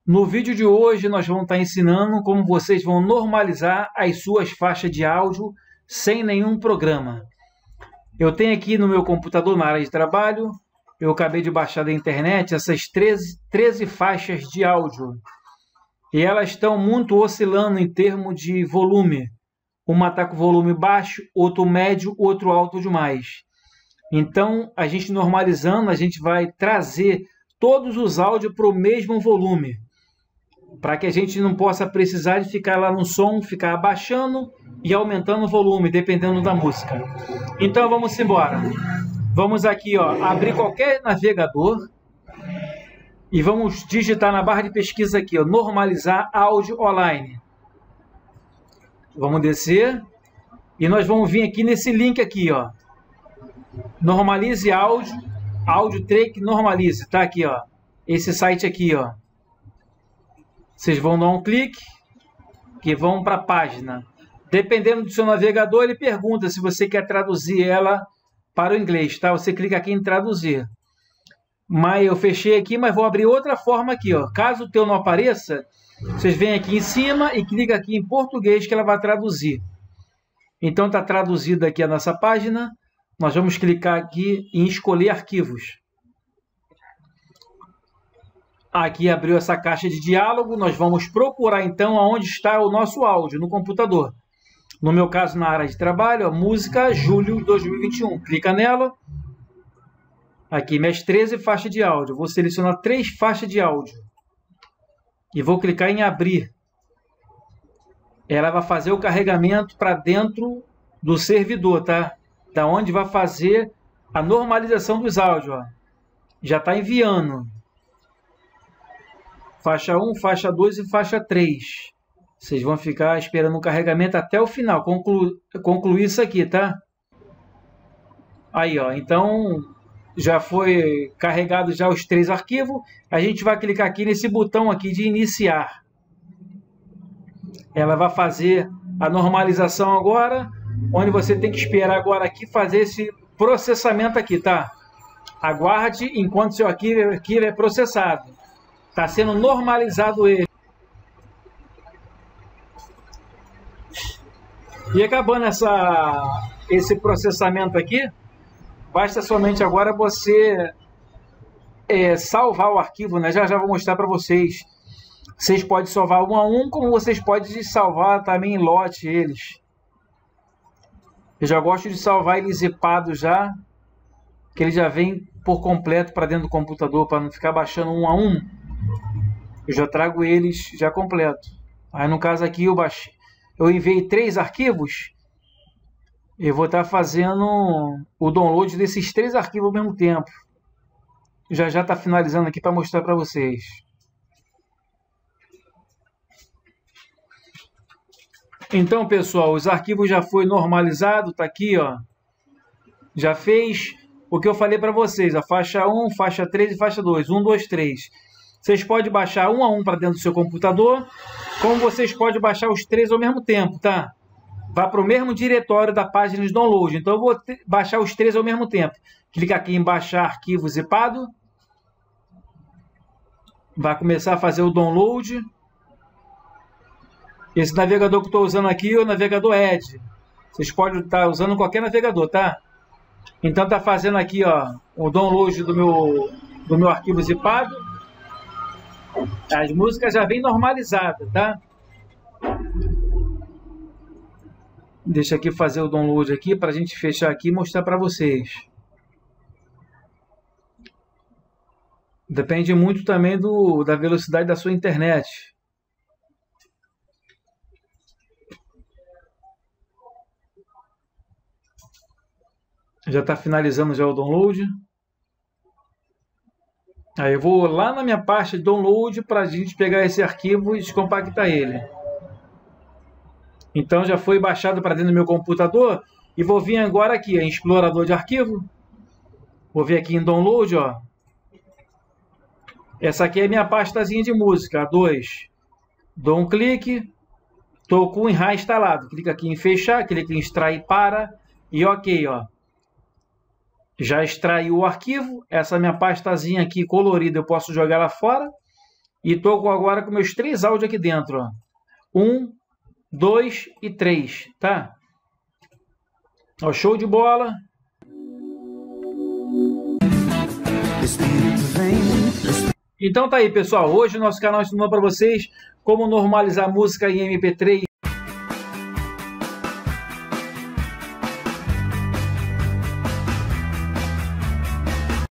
No vídeo de hoje nós vamos estar ensinando como vocês vão normalizar as suas faixas de áudio sem nenhum programa. Eu tenho aqui no meu computador, na área de trabalho, eu acabei de baixar da internet essas 13 faixas de áudio. E elas estão muito oscilando em termos de volume. Uma está com volume baixo, outro médio, outro alto demais. Então, a gente normalizando, a gente vai trazer todos os áudios para o mesmo volume, para que a gente não possa precisar de ficar lá no som, ficar abaixando e aumentando o volume, dependendo da música. Então, vamos embora. Vamos aqui, ó, abrir qualquer navegador e vamos digitar na barra de pesquisa aqui, ó, normalizar áudio online. Vamos descer e nós vamos vir aqui nesse link aqui, ó. Normalize áudio, áudio track normalize, tá aqui, ó. Esse site aqui, ó. Vocês vão dar um clique que vão para a página. Dependendo do seu navegador, ele pergunta se você quer traduzir ela para o inglês, tá? Você clica aqui em traduzir. Mas eu fechei aqui, mas vou abrir outra forma aqui, ó. Caso o teu não apareça, vocês vêm aqui em cima e clica aqui em português que ela vai traduzir. Então está traduzida aqui a nossa página. Nós vamos clicar aqui em escolher arquivos. Aqui abriu essa caixa de diálogo. Nós vamos procurar então aonde está o nosso áudio no computador. No meu caso, na área de trabalho, a música julho 2021. Clica nela. Aqui, minhas 13 faixas de áudio. Vou selecionar 3 faixas de áudio. E vou clicar em abrir. Ela vai fazer o carregamento para dentro do servidor, tá? Da onde vai fazer a normalização dos áudios, ó. Já está enviando. Faixa 1, faixa 2 e faixa 3. Vocês vão ficar esperando o carregamento até o final. Concluir isso aqui, tá? Aí, ó. Então, já foi carregado já os 3 arquivos. A gente vai clicar aqui nesse botão aqui de iniciar. Ela vai fazer a normalização agora, onde você tem que esperar agora aqui fazer esse processamento aqui, tá? Aguarde enquanto seu arquivo é processado. Está sendo normalizado ele. E acabando esse processamento aqui, basta somente agora você salvar o arquivo, né? Já vou mostrar para vocês. Vocês podem salvar um a um, como vocês podem salvar também em lote eles. Eu já gosto de salvar ele zipado já, que ele já vem por completo para dentro do computador, para não ficar baixando um a um. Eu já trago eles já completo. Aí no caso aqui eu enviei 3 arquivos. Eu vou estar fazendo o download desses 3 arquivos ao mesmo tempo. Já está finalizando aqui para mostrar para vocês. Então, pessoal, os arquivos já foi normalizado, tá aqui, ó. Já fez o que eu falei para vocês, a faixa 1, faixa 3 e faixa 2, 1, 2, 3. Vocês podem baixar um a um para dentro do seu computador, como vocês podem baixar os 3 ao mesmo tempo, tá? Vá para o mesmo diretório da página de download. Então eu vou baixar os 3 ao mesmo tempo. Clica aqui em baixar arquivo zipado. Vai começar a fazer o download. Esse navegador que eu estou usando aqui é o navegador Edge. Vocês podem estar usando qualquer navegador, tá? Então está fazendo aqui, ó, o download do meu arquivo zipado. As músicas já vêm normalizadas, tá? Deixa aqui fazer o download aqui para a gente fechar aqui e mostrar para vocês. Depende muito também da velocidade da sua internet. Já está finalizando já o download. Aí eu vou lá na minha pasta de download para a gente pegar esse arquivo e descompactar ele. Então já foi baixado para dentro do meu computador. E vou vir agora aqui em explorador de arquivo. Vou vir aqui em download, ó. Essa aqui é a minha pastazinha de música, a 2. Dou um clique. Estou com o RAR instalado. Clica aqui em fechar, clica em extrair para. E ok, ó. Já extraiu o arquivo. Essa minha pastazinha aqui colorida eu posso jogar lá fora. E estou agora com meus 3 áudios aqui dentro, ó. 1, 2 e 3, tá? Ó, show de bola. Então tá aí, pessoal. Hoje o nosso canal ensinou para vocês como normalizar música em MP3